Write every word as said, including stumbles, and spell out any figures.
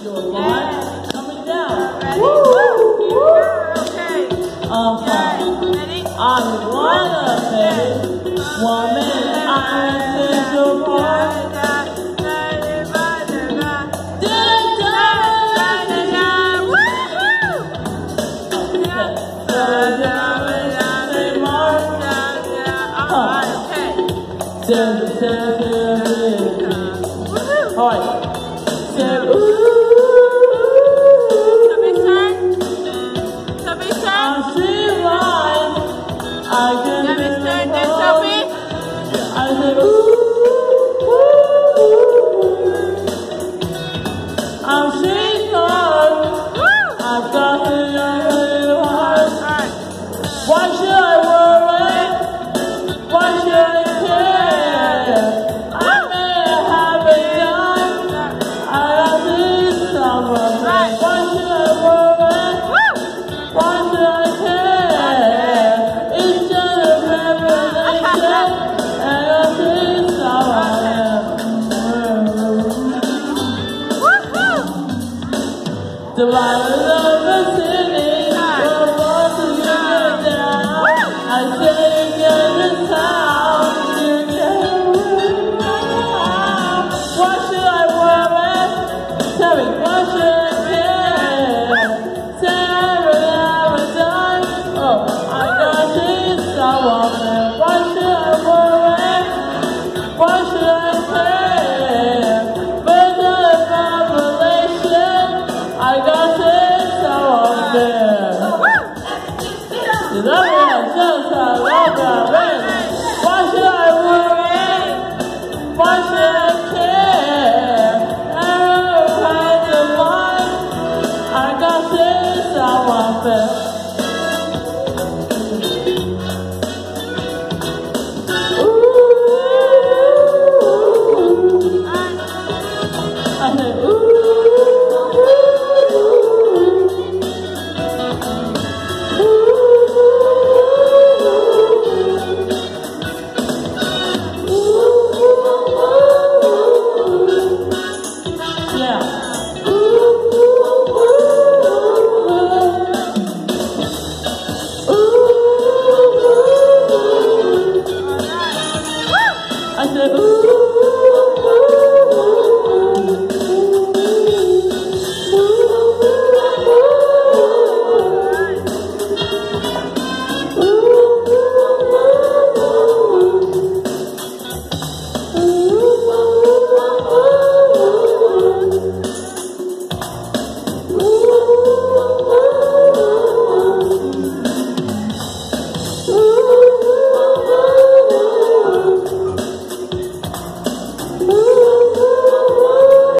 Your line coming down. Ready? Woo! Woo! Okay. Uh-huh. Ready? I wanna be woman. I think you're born. Alright. Say ooh. I see light. I can I said ooh. I'm seeing God. I've got to know heart. Why should I worry? Why should I care? I may have it done. I need someone. Why should I worry? Why should I care? It's just a revelation, and I need someone. The violence of the city, we're born to get down. I say get the town, you get down. Why should I worry? Tell me, why should I care? Say I will never die. Oh, I got this someone. Why should I worry? Why should I care? With the population, I got this someone there. You love me, I just I love you. Why should I worry? Why should I care? Every kind of life, I got this someone there. I said, ooh. Yeah.